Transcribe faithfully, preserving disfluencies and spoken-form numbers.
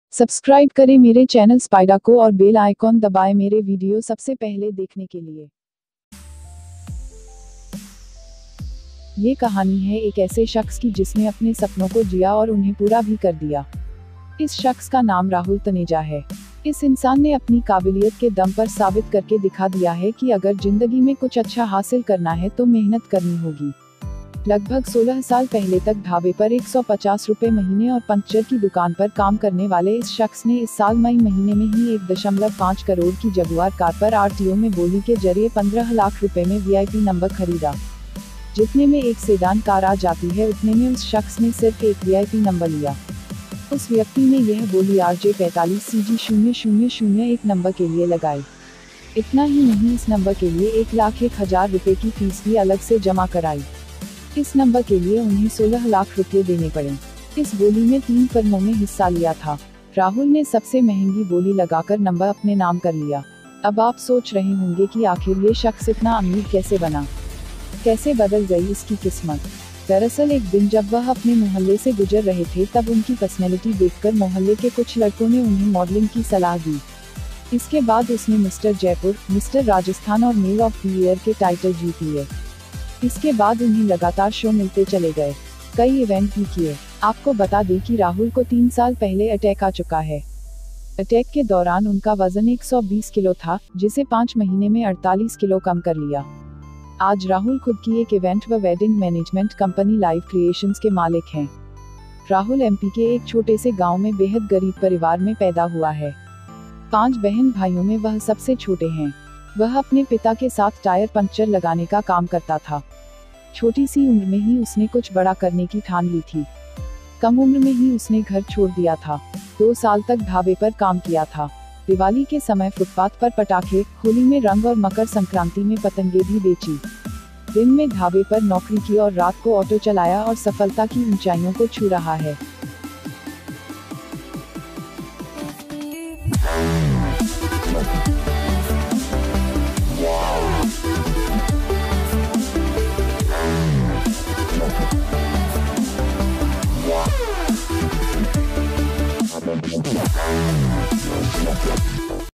Subscribe करें मेरे channel स्पाइडा को और बेल आइकॉन दबाएं मेरे वीडियो सबसे पहले देखने के लिए। ये कहानी है एक ऐसे शख्स की जिसने अपने सपनों को जिया और उन्हें पूरा भी कर दिया। इस शख्स का नाम राहुल तनेजा है। इस इंसान ने अपनी काबिलियत के दम पर साबित करके दिखा दिया है कि अगर जिंदगी में कुछ अच्छा हासिल करना है तो मेहनत करनी होगी। लगभग सोलह साल पहले तक ढाबे पर एक सौ पचास रुपए महीने और पंक्चर की दुकान पर काम करने वाले इस शख्स ने इस साल मई महीने में ही एक दशमलव पाँच करोड़ की जगुआर कार पर आरटीओ में बोली के जरिए पंद्रह लाख रुपए में वीआईपी नंबर खरीदा। जितने में एक सेडान कार आ जाती है उतने में उस शख्स ने सिर्फ एक वीआईपी नंबर लिया। उस व्यक्ति ने यह बोली आर जे पैंतालीस सी जी शून्य शून्य शून्य एक नंबर के लिए लगाई। इतना ही नहीं, इस नंबर के लिए एक लाख एक हजार रुपए की फीस भी अलग से जमा कराई। इस नंबर के लिए उन्हें सोलह लाख रुपए देने पड़े। इस बोली में तीन फर्मों में हिस्सा लिया था। राहुल ने सबसे महंगी बोली लगाकर नंबर अपने नाम कर लिया। अब आप सोच रहे होंगे कि आखिर ये शख्स इतना अमीर कैसे बना, कैसे बदल गई इसकी किस्मत। दरअसल एक दिन जब वह अपने मोहल्ले से गुजर रहे थे तब उनकी पर्सनैलिटी देखकर मोहल्ले के कुछ लड़कों ने उन्हें मॉडलिंग की सलाह दी। इसके बाद उसने मिस्टर जयपुर, मिस्टर राजस्थान और मेल ऑफ द ईयर के टाइटल जीत लिए। इसके बाद उन्हें लगातार शो मिलते चले गए, कई इवेंट भी किए। आपको बता दें कि राहुल को तीन साल पहले अटैक आ चुका है। अटैक के दौरान उनका वजन एक सौ बीस किलो था, जिसे पाँच महीने में अड़तालीस किलो कम कर लिया। आज राहुल खुद की एक इवेंट व wedding management company live creations के मालिक हैं। राहुल एमपी के एक छोटे से गांव में बेहद गरीब परिवार में पैदा हुआ है। पांच बहन भाइयों में वह सबसे छोटे हैं। वह अपने पिता के साथ टायर पंक्चर लगाने का काम करता था। छोटी सी उम्र में ही उसने कुछ बड़ा करने की ठान ली थी। कम उम्र में ही उसने घर छोड़ दिया था। दो साल तक ढाबे पर काम किया था। दिवाली के समय फुटपाथ पर पटाखे, होली में रंग और मकर संक्रांति में पतंगे भी बेची। दिन में ढाबे पर नौकरी की और रात को ऑटो चलाया और सफलता की ऊंचाइयों को छू रहा है।